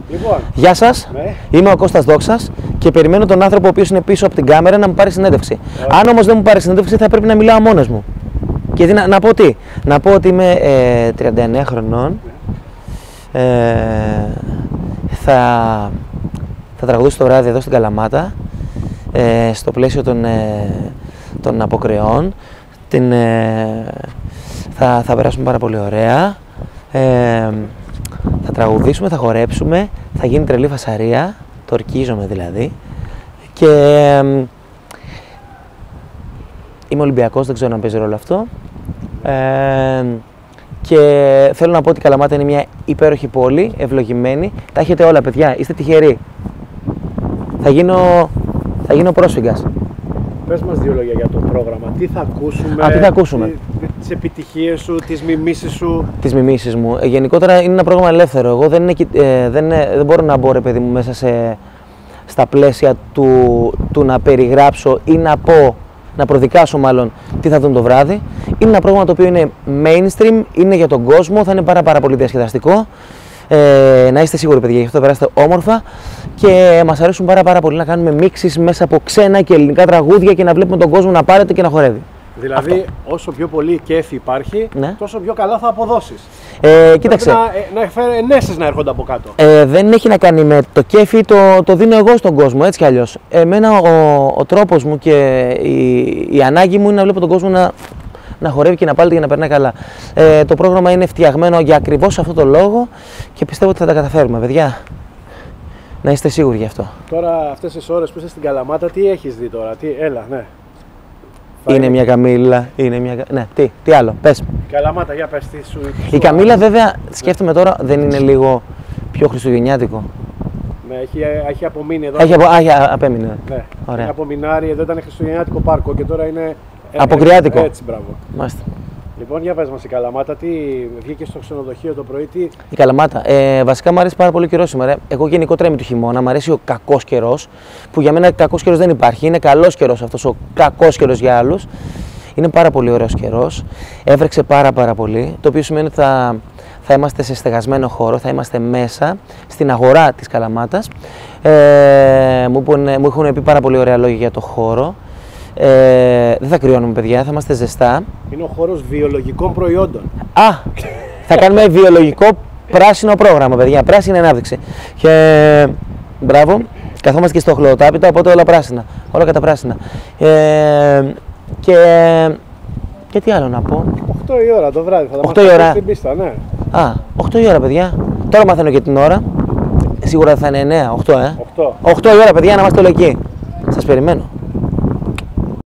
Λοιπόν. Γεια σας, Ναι. είμαι ο Κώστας Δόξας και περιμένω τον άνθρωπο ο οποίος είναι πίσω από την κάμερα να μου πάρει συνέντευξη. Αν όμως δεν μου πάρει συνέντευξη, θα πρέπει να μιλάω μόνος μου. Και να πω τι, να πω ότι είμαι 39 χρονών. Θα τραγουδήσω το βράδυ εδώ στην Καλαμάτα, στο πλαίσιο των αποκρεών. Θα περάσουμε πάρα πολύ ωραία. Θα τραγουδήσουμε, θα χορέψουμε, θα γίνει τρελή φασαρία, το ορκίζομαι δηλαδή. Και είμαι Ολυμπιακός, δεν ξέρω αν παίζει ρόλο αυτό. Και θέλω να πω ότι η Καλαμάτα είναι μια υπέροχη πόλη, ευλογημένη. Τα έχετε όλα, παιδιά, είστε τυχεροί. Θα γίνω πρόσφυγας. Πες μας δύο λόγια για το πρόγραμμα. Τι θα ακούσουμε, τι θα ακούσουμε. Τις επιτυχίες σου, τις μιμήσεις σου. Τις μιμήσεις μου. Γενικότερα είναι ένα πρόγραμμα ελεύθερο. Εγώ δεν μπορώ να μπω, ρε παιδί μου, μέσα στα πλαίσια του να περιγράψω ή να προδικάσω μάλλον τι θα δουν το βράδυ. Είναι ένα πρόγραμμα το οποίο είναι mainstream, είναι για τον κόσμο, θα είναι πάρα πολύ διασκεδαστικό. Να είστε σίγουροι, παιδιά, γι' αυτό περάσετε όμορφα και μας αρέσουν πάρα πολύ να κάνουμε μίξεις μέσα από ξένα και ελληνικά τραγούδια και να βλέπουμε τον κόσμο να πάρετε και να χορεύει. Δηλαδή, αυτό. Όσο πιο πολύ κέφι υπάρχει, ναι, τόσο πιο καλά θα αποδώσεις. Κοίταξε. Να φέρει ενέσεις να έρχονται από κάτω. Δεν έχει να κάνει με το κέφι, το δίνω εγώ στον κόσμο, έτσι κι αλλιώς. Εμένα ο τρόπος μου και η ανάγκη μου είναι να βλέπω τον κόσμο να χορεύει και να πάλεται και να περνάει καλά. Το πρόγραμμα είναι φτιαγμένο για ακριβώς αυτό το λόγο και πιστεύω ότι θα τα καταφέρουμε, παιδιά. Να είστε σίγουροι γι' αυτό. Τώρα, αυτές τις ώρες που είσαι στην Καλαμάτα, τι έχεις δει τώρα, έλα, ναι. Είναι μια Καμίλα, ναι, τι άλλο, πες. Η Καλαμάτα, για πες τι σου. Η Καμίλα, βέβαια, σκέφτομαι τώρα, δεν είναι λίγο πιο χριστουγεννιάτικο. Ναι, έχει απομείνει εδώ. Απέμεινε. Ναι, ωραία. έχει απομεινάρει, εδώ ήταν χριστουγεννιάτικο πάρκο και τώρα είναι. Αποκριάτικο. Έτσι, μπράβο. Μάλιστα. Λοιπόν, για πες μας η Καλαμάτα, τι βγήκε στο ξενοδοχείο το πρωί, τι. Η Καλαμάτα. Βασικά μου αρέσει πάρα πολύ καιρό σήμερα. Εγώ γενικότερα είμαι του χειμώνα, μου αρέσει ο κακός καιρός, που για μένα κακός καιρός δεν υπάρχει. Είναι καλός καιρός αυτός, ο κακός καιρός για άλλους. Είναι πάρα πολύ ωραίος καιρός. Έβρεξε πάρα πολύ, το οποίο σημαίνει ότι θα είμαστε σε στεγασμένο χώρο, θα είμαστε μέσα στην αγορά της Καλαμάτας. Μου έχουν πει πάρα πολύ ωραία λόγια για το χώρο. Δεν θα κρυώνουμε, παιδιά, θα είμαστε ζεστά. Είναι ο χώρος βιολογικών προϊόντων. Θα κάνουμε βιολογικό πράσινο πρόγραμμα, παιδιά, πράσινη ανάπτυξη. Και μπράβο, καθόμαστε και στο χλωοτάπητα, οπότε όλα πράσινα, όλα κατά πράσινα. Και τι άλλο να πω. 8 η ώρα το βράδυ, θα τα 8 η ώρα. Στην πίστα, ναι. 8 η ώρα, παιδιά. Τώρα μαθαίνω και την ώρα. Σίγουρα θα είναι 9, 8, 8. 8 η ώρα, παιδιά, να είμαστε όλοι εκεί. Σας περιμένω.